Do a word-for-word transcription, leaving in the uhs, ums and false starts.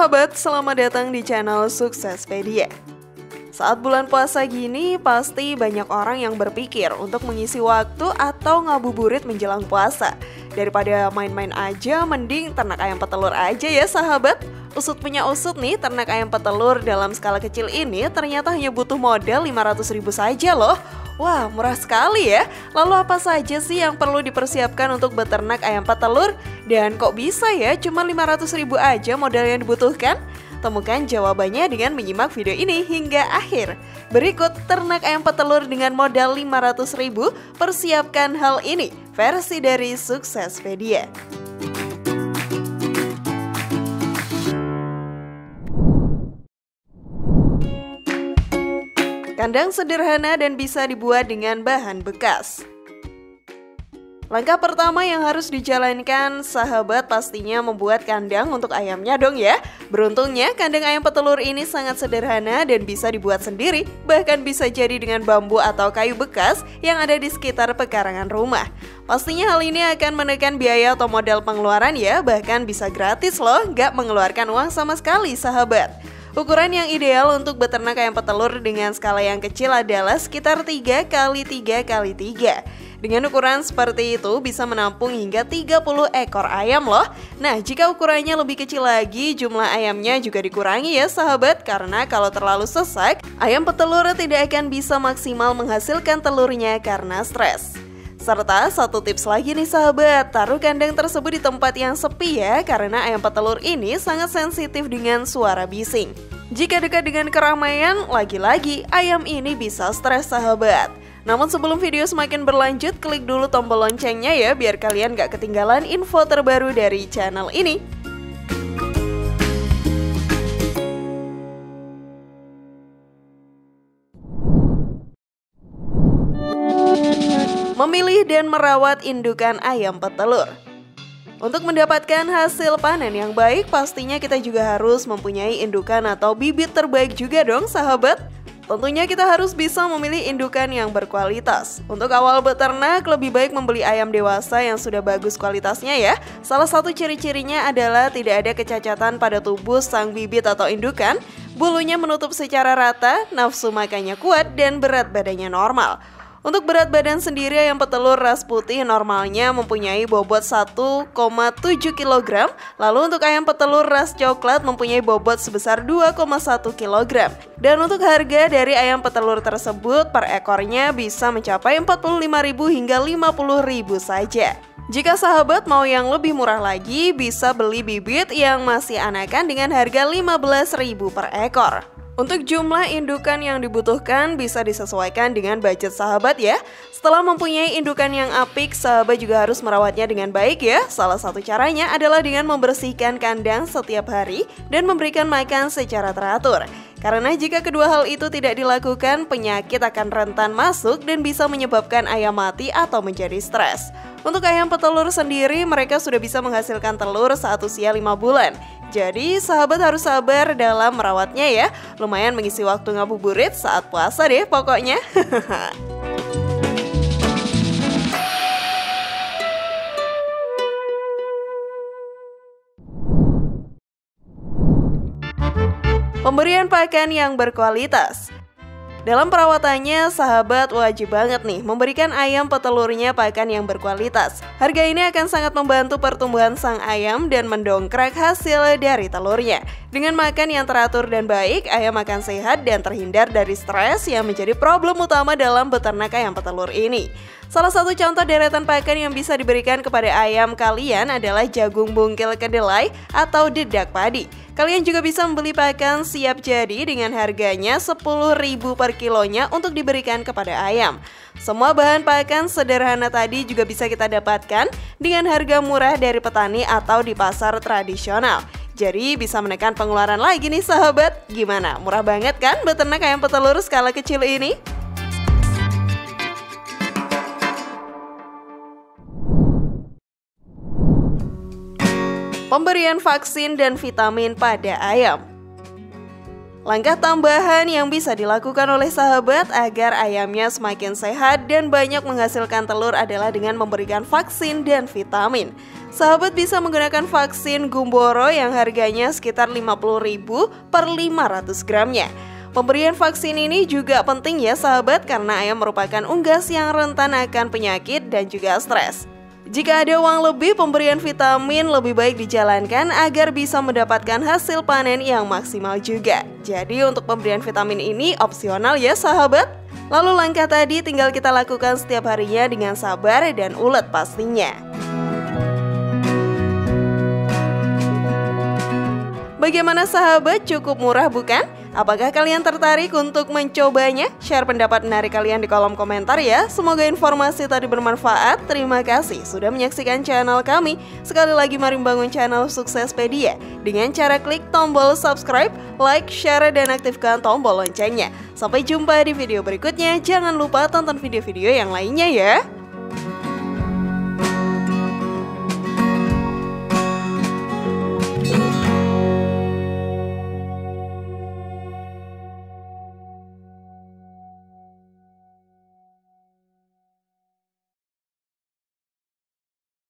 sahabat, selamat datang di channel Suksespedia. Saat bulan puasa gini, pasti banyak orang yang berpikir untuk mengisi waktu atau ngabuburit menjelang puasa. Daripada main-main aja, mending ternak ayam petelur aja ya sahabat. Usut punya usut nih, ternak ayam petelur dalam skala kecil ini ternyata hanya butuh modal lima ratus ribu saja loh. Wah, murah sekali ya. Lalu apa saja sih yang perlu dipersiapkan untuk beternak ayam petelur? Dan kok bisa ya cuma lima ratus ribu aja modal yang dibutuhkan? Temukan jawabannya dengan menyimak video ini hingga akhir. Berikut ternak ayam petelur dengan modal lima ratus ribu, persiapkan hal ini, versi dari Suksespedia. Kandang sederhana dan bisa dibuat dengan bahan bekas. Langkah pertama yang harus dijalankan, sahabat, pastinya membuat kandang untuk ayamnya dong ya. Beruntungnya kandang ayam petelur ini sangat sederhana dan bisa dibuat sendiri, bahkan bisa jadi dengan bambu atau kayu bekas yang ada di sekitar pekarangan rumah. Pastinya hal ini akan menekan biaya atau modal pengeluaran ya, bahkan bisa gratis loh, nggak mengeluarkan uang sama sekali sahabat. Ukuran yang ideal untuk beternak ayam petelur dengan skala yang kecil adalah sekitar tiga kali tiga kali tiga. Dengan ukuran seperti itu bisa menampung hingga tiga puluh ekor ayam loh. Nah, jika ukurannya lebih kecil lagi, jumlah ayamnya juga dikurangi ya sahabat. Karena kalau terlalu sesak, ayam petelur tidak akan bisa maksimal menghasilkan telurnya karena stres. Serta satu tips lagi nih sahabat, taruh kandang tersebut di tempat yang sepi ya, karena ayam petelur ini sangat sensitif dengan suara bising. Jika dekat dengan keramaian, lagi-lagi ayam ini bisa stres sahabat. Namun sebelum video semakin berlanjut, klik dulu tombol loncengnya ya, biar kalian gak ketinggalan info terbaru dari channel ini. Memilih dan merawat indukan ayam petelur. Untuk mendapatkan hasil panen yang baik, pastinya kita juga harus mempunyai indukan atau bibit terbaik juga dong sahabat. Tentunya kita harus bisa memilih indukan yang berkualitas. Untuk awal beternak, lebih baik membeli ayam dewasa yang sudah bagus kualitasnya ya. Salah satu ciri-cirinya adalah tidak ada kecacatan pada tubuh sang bibit atau indukan, bulunya menutup secara rata, nafsu makannya kuat, dan berat badannya normal. Untuk berat badan sendiri, ayam petelur ras putih normalnya mempunyai bobot satu koma tujuh kilogram, lalu untuk ayam petelur ras coklat mempunyai bobot sebesar dua koma satu kilogram. Dan untuk harga dari ayam petelur tersebut per ekornya bisa mencapai empat puluh lima ribu hingga lima puluh ribu saja. Jika sahabat mau yang lebih murah lagi, bisa beli bibit yang masih anakan dengan harga lima belas ribu per ekor. Untuk jumlah indukan yang dibutuhkan bisa disesuaikan dengan budget sahabat ya. Setelah mempunyai indukan yang apik, sahabat juga harus merawatnya dengan baik ya. Salah satu caranya adalah dengan membersihkan kandang setiap hari dan memberikan makan secara teratur. Karena jika kedua hal itu tidak dilakukan, penyakit akan rentan masuk dan bisa menyebabkan ayam mati atau menjadi stres. Untuk ayam petelur sendiri, mereka sudah bisa menghasilkan telur saat usia lima bulan. Jadi sahabat harus sabar dalam merawatnya ya. Lumayan mengisi waktu ngabuburit saat puasa deh pokoknya. Pemberian pakan yang berkualitas. Dalam perawatannya, sahabat wajib banget nih memberikan ayam petelurnya pakan yang berkualitas. Harga ini akan sangat membantu pertumbuhan sang ayam dan mendongkrak hasil dari telurnya. Dengan makan yang teratur dan baik, ayam akan sehat dan terhindar dari stres yang menjadi problem utama dalam beternak ayam petelur ini. Salah satu contoh deretan pakan yang bisa diberikan kepada ayam kalian adalah jagung bungkil kedelai atau dedak padi. Kalian juga bisa membeli pakan siap jadi dengan harganya sepuluh ribu per kilonya untuk diberikan kepada ayam. Semua bahan pakan sederhana tadi juga bisa kita dapatkan dengan harga murah dari petani atau di pasar tradisional. Jadi bisa menekan pengeluaran lagi nih sahabat. Gimana? Murah banget kan beternak ayam petelur skala kecil ini? Pemberian vaksin dan vitamin pada ayam. Langkah tambahan yang bisa dilakukan oleh sahabat agar ayamnya semakin sehat dan banyak menghasilkan telur adalah dengan memberikan vaksin dan vitamin. sahabat bisa menggunakan vaksin Gumboro yang harganya sekitar lima puluh ribu per lima ratus gramnya. Pemberian vaksin ini juga penting ya sahabat, karena ayam merupakan unggas yang rentan akan penyakit dan juga stres. Jika ada uang lebih, pemberian vitamin lebih baik dijalankan agar bisa mendapatkan hasil panen yang maksimal juga. Jadi untuk pemberian vitamin ini opsional ya sahabat. Lalu langkah tadi tinggal kita lakukan setiap harinya dengan sabar dan ulet pastinya. Bagaimana sahabat, cukup murah bukan? Apakah kalian tertarik untuk mencobanya? Share pendapat menarik kalian di kolom komentar ya. Semoga informasi tadi bermanfaat. Terima kasih sudah menyaksikan channel kami. Sekali lagi mari membangun channel Suksespedia dengan cara klik tombol subscribe, like, share, dan aktifkan tombol loncengnya. Sampai jumpa di video berikutnya. Jangan lupa tonton video-video yang lainnya ya.